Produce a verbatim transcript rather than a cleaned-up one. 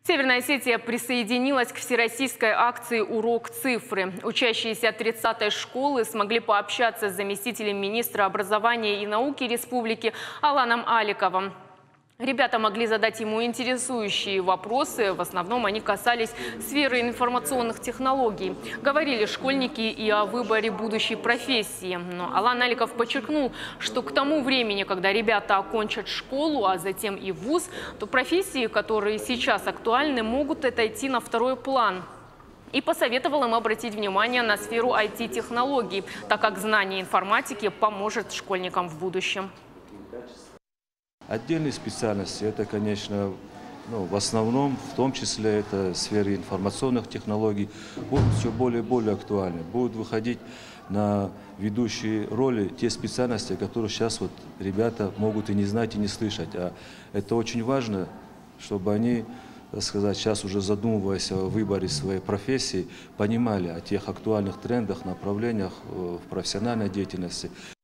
Северная Осетия присоединилась к всероссийской акции «Урок цифры». Учащиеся тридцатой школы смогли пообщаться с заместителем министра образования и науки республики Аланом Аликовым. Ребята могли задать ему интересующие вопросы. В основном они касались сферы информационных технологий. Говорили школьники и о выборе будущей профессии. Но Алан Аликов подчеркнул, что к тому времени, когда ребята окончат школу, а затем и вуз, то профессии, которые сейчас актуальны, могут отойти на второй план. И посоветовал им обратить внимание на сферу ай ти-технологий, так как знание информатики поможет школьникам в будущем. Отдельные специальности, это, конечно, ну, в основном, в том числе, это в сфере информационных технологий, будут все более и более актуальны. Будут выходить на ведущие роли те специальности, которые сейчас вот ребята могут и не знать, и не слышать. А это очень важно, чтобы они, так сказать, сейчас уже задумываясь о выборе своей профессии, понимали о тех актуальных трендах, направлениях в профессиональной деятельности.